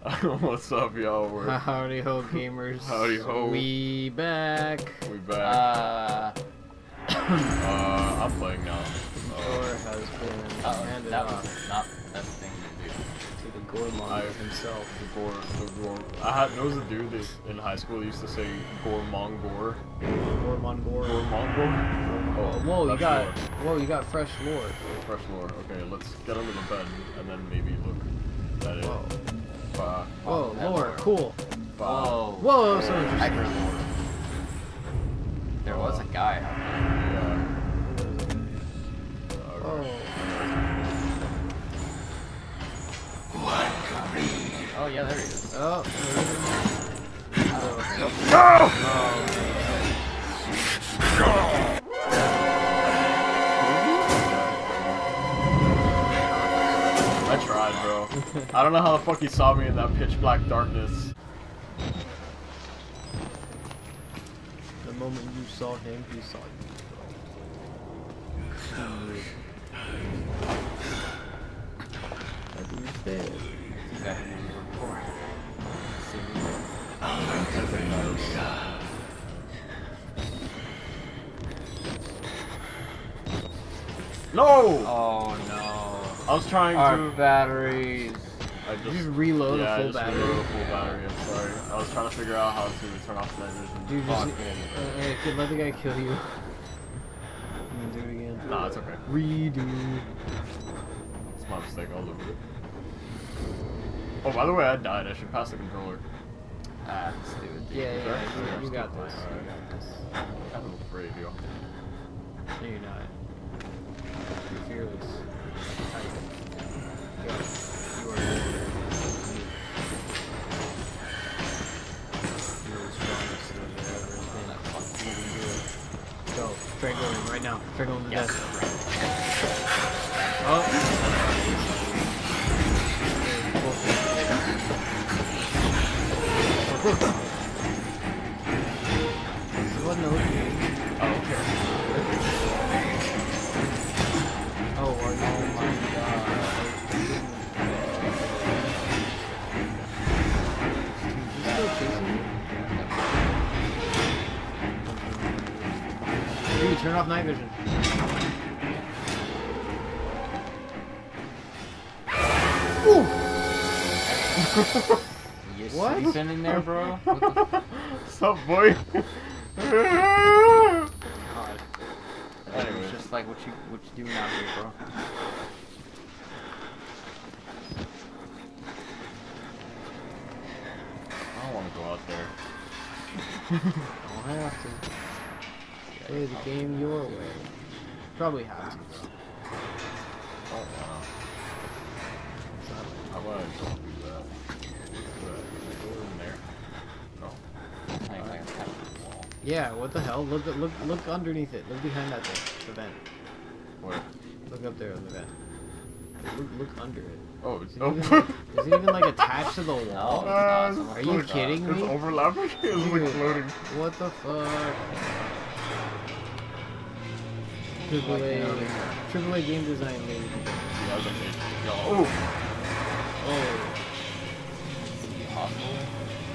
What's up, y'all? Howdy ho, gamers. Howdy ho. We back. We back. I'm playing now. Controller has been handed that off was not the best thing to do. to the Gormong himself. The Gore. There was a dude that in high school that used to say Gormongor. Gormongor. Gormongor? Oh, whoa, you got lore. whoa, you got fresh lore. Fresh lore. Okay, let's get under the bed and then maybe look at it. Whoa. Whoa, Lore, cool. Whoa. Whoa, so I interesting. heard lore. There was a guy out there. Yeah. Oh. Oh yeah, there he is. Oh. I tried, bro. I don't know how the fuck he saw me in that pitch black darkness. The moment you saw him, he saw you. That dude's dead. Exactly what we were for. No! Oh no. I was trying Our to. batteries. I Did you reload yeah, a I full just battery? reloaded a full battery. I'm sorry. I was trying to figure out how to turn off night vision. Dude, Fuck just it. hey, kid, let the guy kill you. And then do it again. Nah, it's okay. Redo. It's my mistake. I'll live with it. Oh, by the way, I died. I should pass the controller. Ah, stupid. Yeah, you got this. Alright. You got this. I'm kind of afraid, yo. No, you're not. You're fearless. You are you're the strongest that there ever has been. You can do it. Go. Strangle him right now. Strangle him to Yes. death. Oh. What no? Oh, okay. Oh, are you? Oh my god. He's still chasing you? Dude, turn off night vision. You What? sleeping in there, bro? What the What's up, boy? God. It's just like what you doing out here, bro. I don't want to go out there. Don't have to. Play the game your way. Probably have to, though. I don't want to. How about I don't do that? Go in there. No. Like a tap the wall. Yeah, what the hell? Look underneath it. Look behind that thing. The vent. Where? Look up there on the vent. Look under it. Oh, it's Is it even like attached to the wall? No. Are you kidding It's me? overlapping? It's like Dude, floating. what the fuck? Triple A game design, lady. He has a face. Oh! Oh. Possible?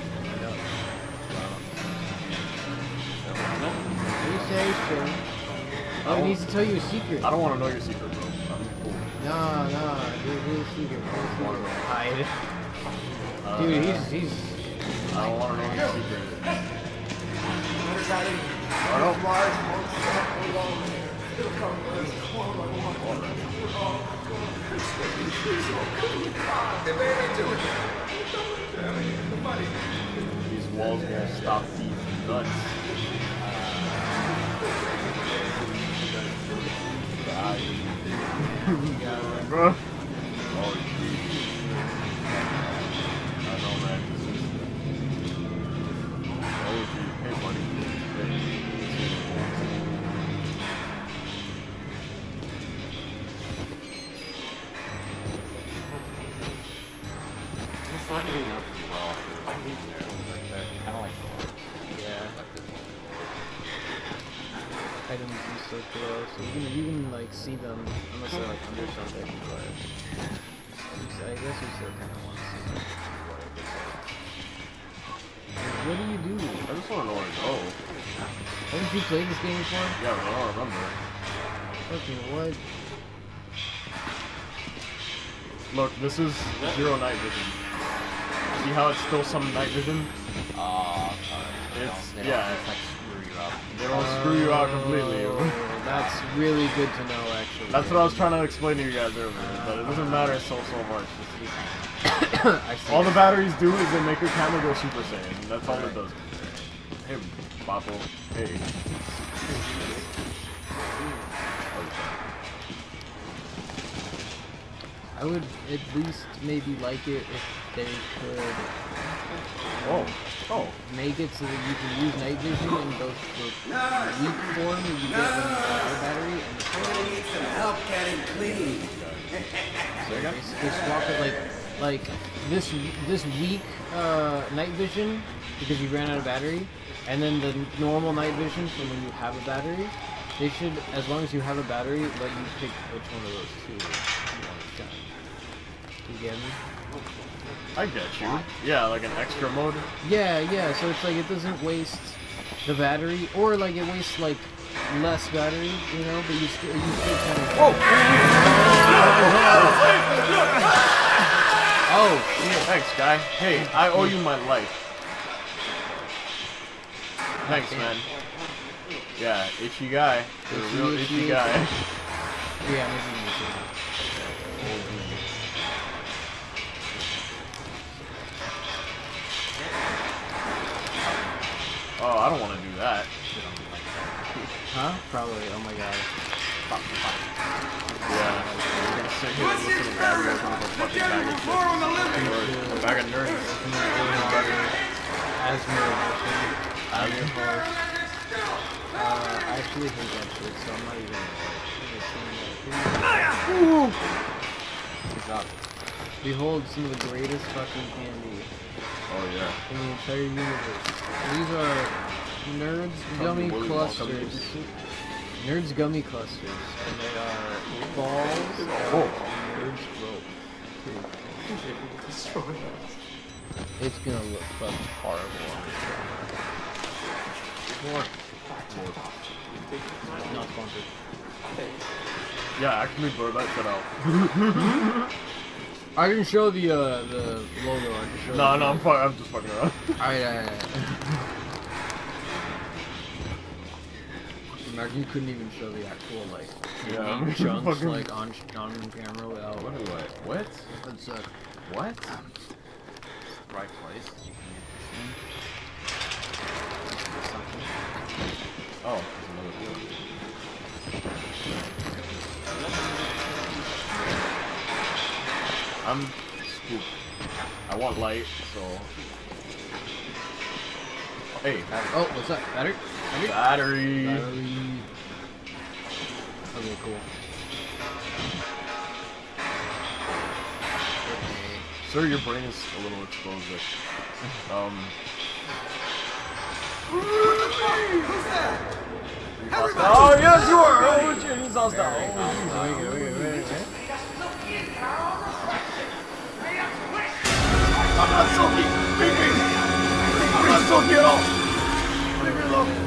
PlayStation. Oh, he needs to tell you a secret. I don't want to know your secret, bro. I'm cool. Nah, here's a secret. I want to know. Hide. Uh, Dude, he's. I don't want to know your secret. I don't mind. It'll come These walls won't stop these nuts. Bro. Oh, geez. I know, man. Oh, geez. Hey, buddy. Hey. It's not getting up as well. Kind of like Yeah. Items is so close. You can like see them unless they're like under something, but I guess you still kind of want to see them. What do you do? I just want to know where to go. Haven't you played this game before? Yeah, but I don't remember. Okay, what? Look, this is zero night vision. See how it's still some night vision? It's, yeah. It's like screw you up. They don't screw you out completely. Oh, that's really good to know, actually. That's what I was trying to explain to you guys earlier, but it doesn't matter so much. I see. All the batteries do is they make your camera go Super Saiyan. That's all it does. Hey, Boppo. Hey. I would at least maybe like it if they could make it so that you can use night vision in both the weak form that you get when you have your battery and the strong. Need some help getting clean. Basically swap it like this weak night vision because you ran out of battery, and then the normal night vision from when you have a battery. They should, as long as you have a battery, let you pick which one of those two you want to shine. You get me? I get you. Yeah, like an extra mode. Yeah, so it's like it doesn't waste the battery, or like it wastes like less battery, you know, but you still kind of... Whoa! Oh, shit. Thanks, guy. Hey, I owe you my life. Thanks, man. Yeah, itchy guy. You're a real itchy guy. Yeah, maybe you should. Oh, I don't want to do that. Huh? Probably. Oh my god. Yeah. I'm gonna sit here and listen to bad words with a fucking bag of chips. Or a bag of nerds. Asthma. I actually hate that shit, so I'm not even saying that. Good job. Behold some of the greatest fucking candy Oh, yeah. in the entire universe. These are Nerds Gummy Willy Wonka Clusters. mix. Nerds Gummy Clusters. And they are balls of Nerds rope. It's gonna look fucking horrible on this camera. Not sponsored. Yeah, actually, blur that shit out. I didn't show the logo. I just showed. No, I'm just fucking around. Alright. Imagine you couldn't even show the actual Yeah. chunks Fucking- like on camera without. What do I? What? That's What? Right place. You can use Oh, there's another one. I'm spooked. I want light, so. Hey, oh, what's that? Battery? battery. Okay, cool. Sir, your brain is a little exposed. Who's that? Oh, yes, you are! Oh, shit, he's on style. I'm not silky! Leave me! I'm not silky at all! Leave me alone!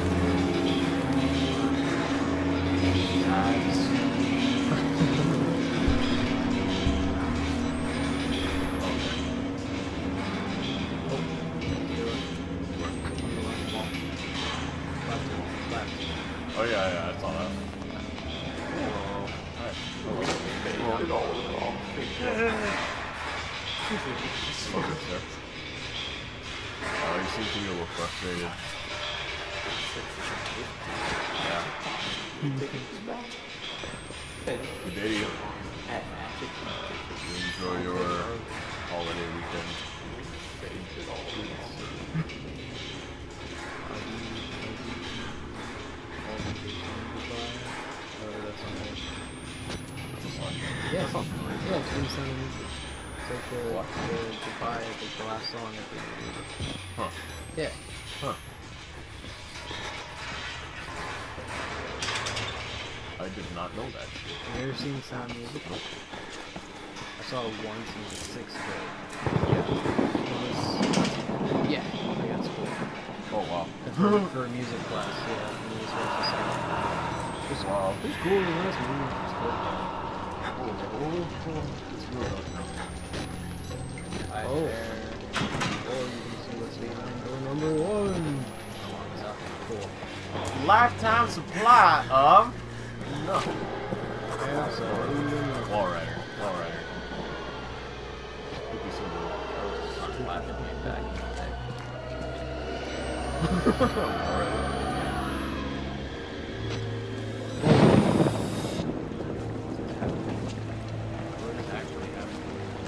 Oh, yeah, I saw that. Oh, you seem to be a little frustrated. Yeah. Good day to you. You enjoy your holiday weekend. Yeah, it's been singing music. It's like the goodbye, like the last song at the end. Huh. Yeah. Huh. I did not know that shit. Have you ever seen Sound Music? I saw it once in the 6th grade. Yeah. It was, yeah, I got at school. Oh wow. For a music class, yeah. And he was supposed to sing. It's, Wow. it's cool, it's nice music. It's cool. It's real rough now. Right Oh. there. Oh, you can see what's behind door number 1. Cool. Lifetime supply of. No. Absolutely. Wall rider. Wall rider. Spooky symbol. I'm glad they came back. Wall rider. What is actually happening?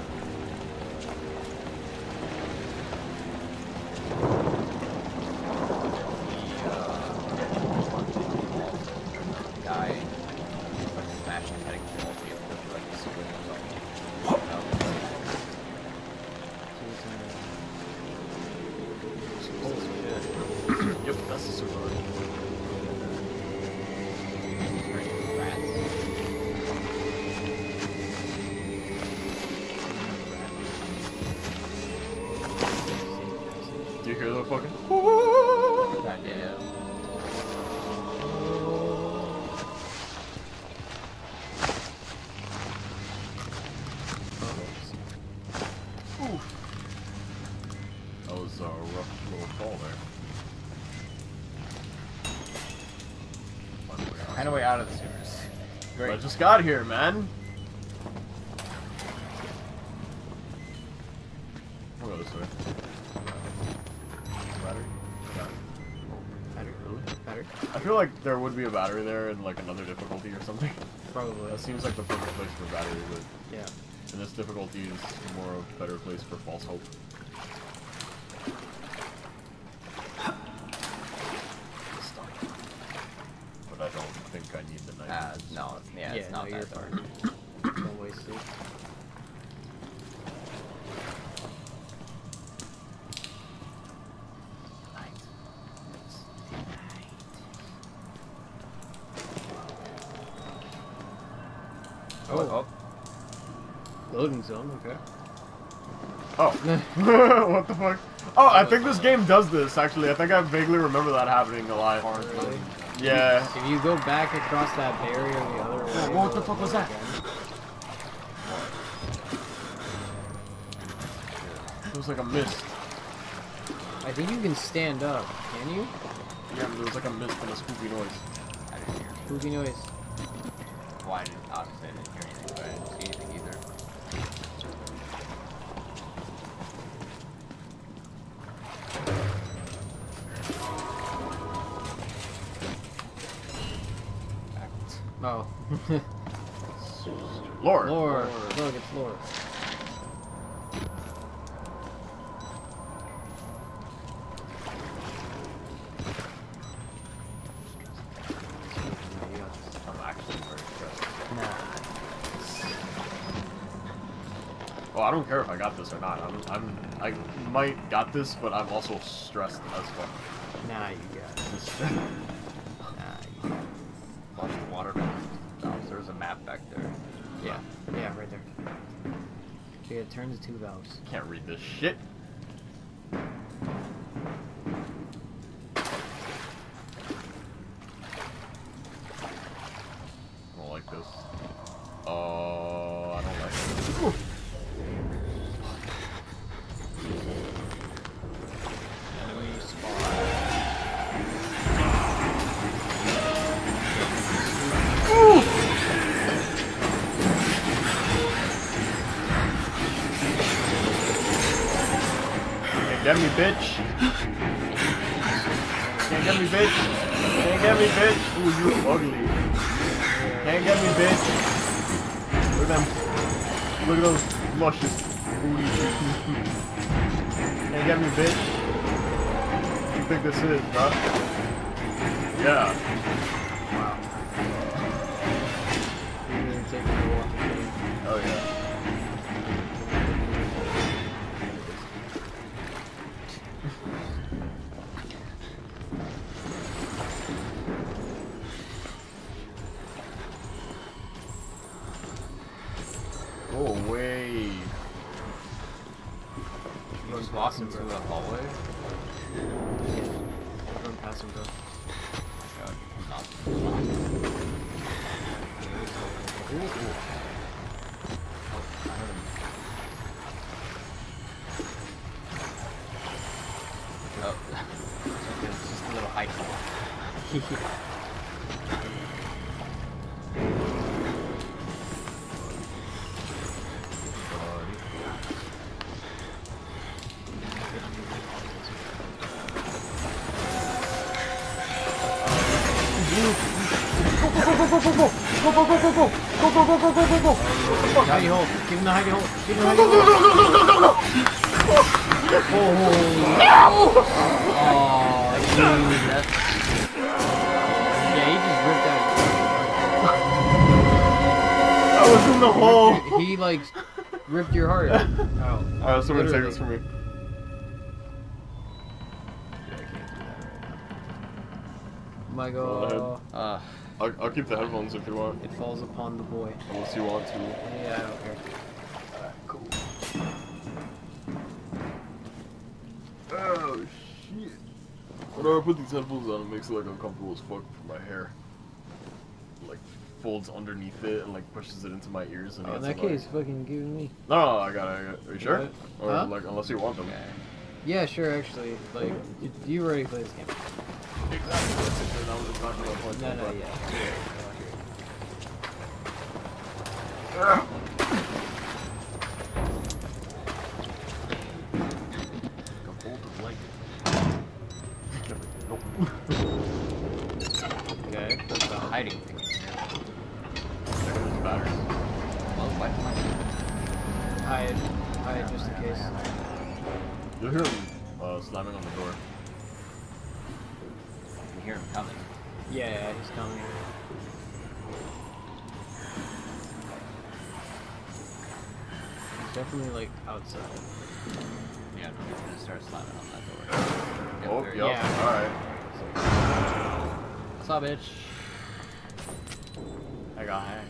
Guy like smashing heading to the wall to get the like swing or something. Yep, that's the super rider. Do you hear the fucking? Yeah. That was a rough little fall there. Find a way out of the sewers. I just got here, man. We'll go this way. Battery? Yeah. Battery. Battery? I feel like there would be a battery there in like another difficulty or something. Probably. That seems like the perfect place for battery, but Yeah. in this difficulty is more of a better place for false hope. Stuck. But I don't think I need the knife. No, yeah, it's not no, that you're dark. fine. Don't waste it. Oh. Loading zone, okay. Oh. What the fuck? Oh, I think this game does this, actually. I think I vaguely remember that happening a lot. Really? Yeah. If you go back across that barrier the other way... what the fuck was that? again. It was like a mist. I think you can stand up, can you? Yeah, there was like a mist and a spooky noise. I didn't hear. Spooky noise. Well, I didn't, obviously I didn't hear anything, but I didn't see anything either. Oh. Lord. Lord. Look, it's Lord. I'm actually very stressed. Nah. Well, I don't care if I got this or not. I might got this, but I'm also stressed as fuck. Nah, you got it. Nah, you watch the water. Oh, there's a map back there. Yeah. Yeah, right there. Okay, it turns to 2 valves. Can't read this shit. I don't like this. I don't like this. Ooh. Enemy spot. Can't get me, bitch. Can't get me, bitch. Can't get me, bitch. Ooh, you ugly. Can't get me, bitch. Look at them. Look at those luscious booty. Can't get me, bitch. What do you think this is, bro? Yeah. Wow. You're gonna take me to walking game. Oh yeah. Go away. You just walk into a hallway. Run past him, bro. God, not. Ooh. I heard him. Oh, okay, it's just a little high call. Hidey hole. Give him the hidey hole. Give him the hidey hole. Oh, dude, that's... Yeah, he just ripped out. I was in the hole. He like ripped your heart out. Alright, someone take Literally. this from me. Dude, I can't do that right now. My Go ahead. God. I'll keep the headphones if you want. It falls upon the boy. Unless you want to. Yeah, I don't care. Cool. Oh shit. Whenever I put these headphones on, it makes it like uncomfortable as fuck for my hair. Like folds underneath it and like pushes it into my ears. And Oh, in it's that case, fucking give it me. No, I got it. Are you sure? What? Or Huh? like unless you want them. Okay. Yeah, sure, actually. Like, you already played this game. Exactly. That was exactly my point. No, yeah. Okay. What's the hiding thing in here? Batteries. Well, why Hide just in case. You'll hear him slamming on the door. you hear him coming? Yeah, he's coming. He's definitely like outside. Yeah, no, he's gonna start slamming on that door. Get Oh, very- yep. Yeah. Alright. What's up, bitch? I got hacked.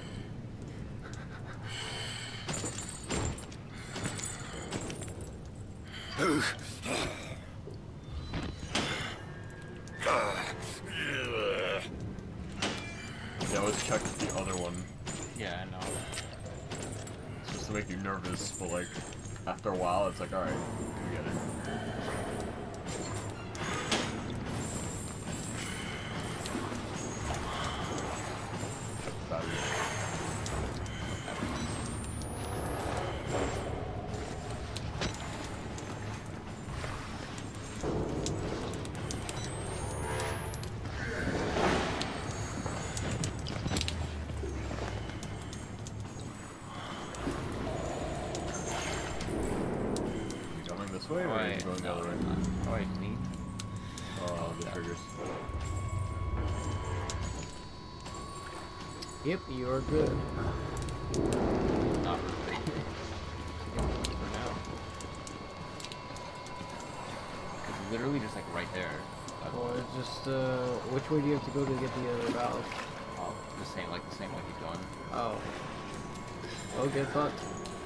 Yeah, always check the other one. Yeah, I know. It's just to make you nervous, but like after a while, it's like, alright, we get it. Check the battery. You going this way or are you going the other way? Oh, wait, me? The triggers. Yep, you're good. Not really. For now. It's literally just like right there. Or just, which way do you have to go to get the other valve? Oh, the same way he's going. Oh. Oh, get fucked.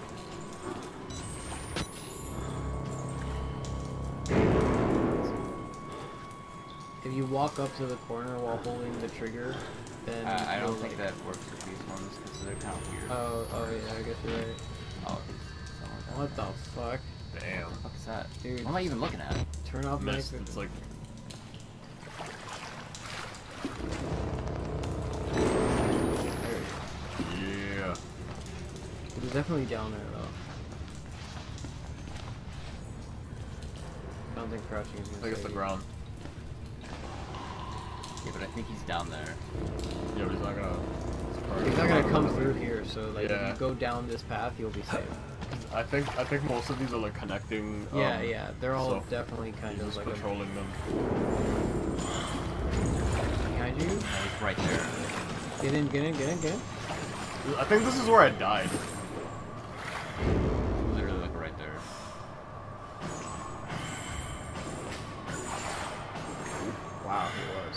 If you walk up to the corner while holding the trigger, then I don't you'll, think like- that works with these ones because they're kind of weird. Oh yeah, I guess you're right. Oh, something like that. What the fuck? Damn. What the fuck is that? Dude. What am I even looking at? Turn off Mist. mic. It's like yeah. It was definitely down there though. I don't think crouching is I gonna think it's the save ground. Yeah, but I think he's down there. Yeah, but he's not gonna. you. He's not gonna come through here, so like Yeah. if you go down this path, you'll be safe. I think most of these are like connecting. Yeah, they're all so definitely kind He's of just like patrolling them. behind you. Oh, he's right there. Get in, get in, get in, get in. I think this is where I died. Literally like right there. Wow, he was.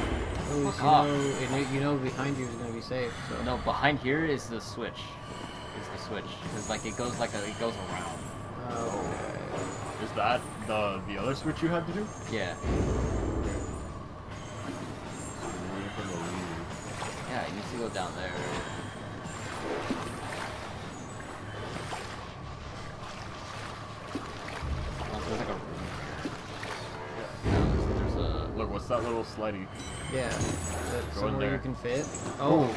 Fuck off. You know behind you is gonna be safe. So. No, behind here is the switch. is the switch. Cause like it goes around. Oh. Is that the other switch you had to do? Yeah. Yeah, it needs to go down there. Oh, there's like a room here. No, there's a... Look, what's that little slidey? Yeah. That's Go in somewhere you there. can fit. Oh.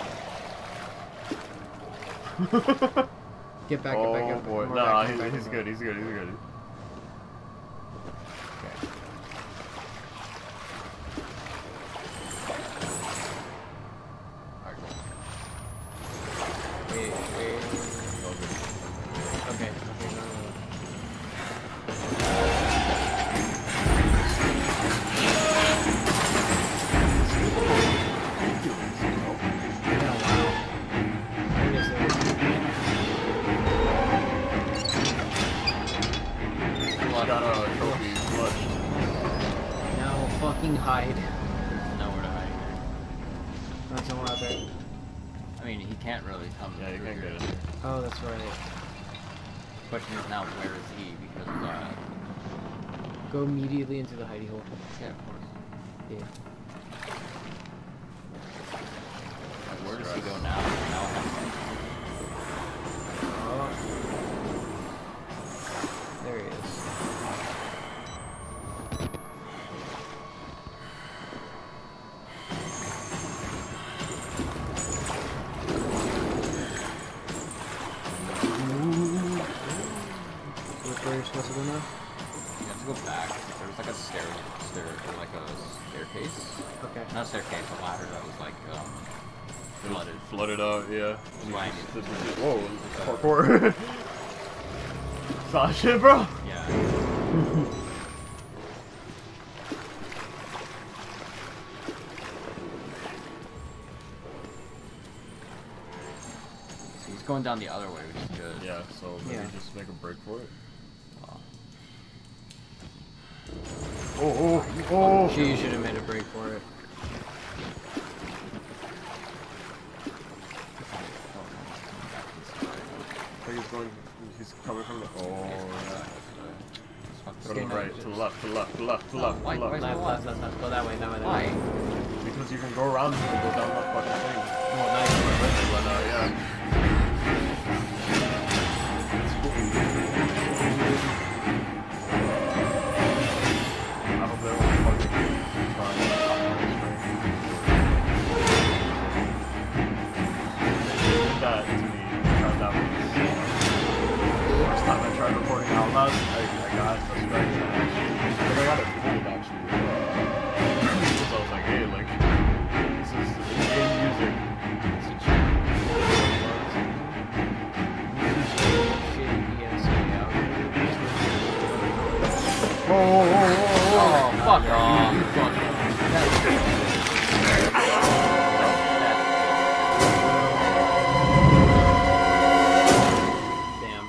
Get back, Oh get back, get boy, more nah, back, get back, he's get good, back. he's good, he's good. Okay. Wait. Okay, no. Yeah, wow. There it is, there it is. Got a trophy flush. Now fucking hide. There's nowhere to hide here. Not somewhere out there. I mean, he can't really come Yeah, you through can't here. get it. Oh, that's right. Question is now, where is he? Because of that. Go immediately into the hidey hole. Yeah, of course. Yeah. Like, where does he go now? Now I have Oh. There he is. Where you're supposed to go now? You have to go back. There was like a stair or like a staircase. Okay. Not a staircase, a ladder that was like flooded. Flooded out, yeah. Right. Whoa, parkour. Saw shit, bro. Yeah. So he's going down the other way, which is good. Yeah, so maybe Yeah. just make a break for it. Oh. Oh. She should have made a break for it. I think he's coming from the. Oh, yeah. Go to Okay, the no, right, just- to the left, to the left, to the left, to the left, to Why- the why left. is that- Left. Go that way, that way, that Why? way. Because you can go around and go down that fucking thing. Well, now you can flip it. But, yeah. I hope they won't fucking try and did that to me. Tried that once. First time I tried recording out loud, I got a strike actually. Like I got it pulled actually. So I was like, hey, like this is in-game music. It's a cheat. Oh, fuck off. Damn.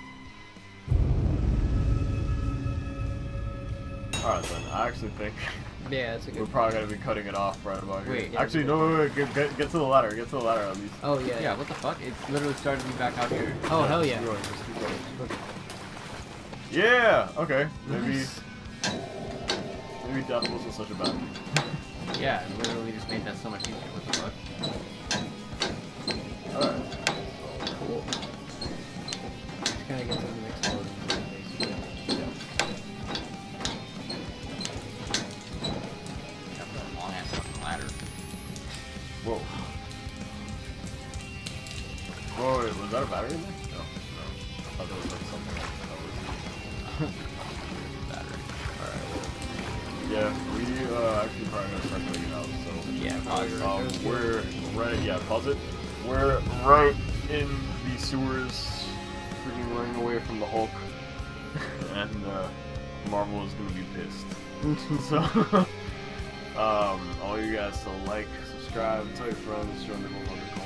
Alright then, I actually think Yeah, that's a we're good. probably gonna be cutting it off right about here. Wait, yeah, Actually, no, get to the ladder. Get to the ladder at least. Oh yeah. Yeah, what the fuck? It literally started me back out here. Oh hell yeah. Keep going, just keep going. Yeah. Okay. Maybe death wasn't such a bad thing. Yeah, it literally just made that so much easier. What the fuck? Alright. Cool. Just gotta get to the next one. Got that long ass fucking ladder. Whoa. Whoa, wait, was that a battery in there? No. I thought there was like something else that was. Battery. Alright, well. Yeah, we actually probably gonna start cutting it out, so. Yeah, probably right. We're right, yeah, pause it. We're right in the sewers, freaking running away from the Hulk. And, Marvel is gonna be pissed. So, I want you guys to like, subscribe, tell your friends, join the whole other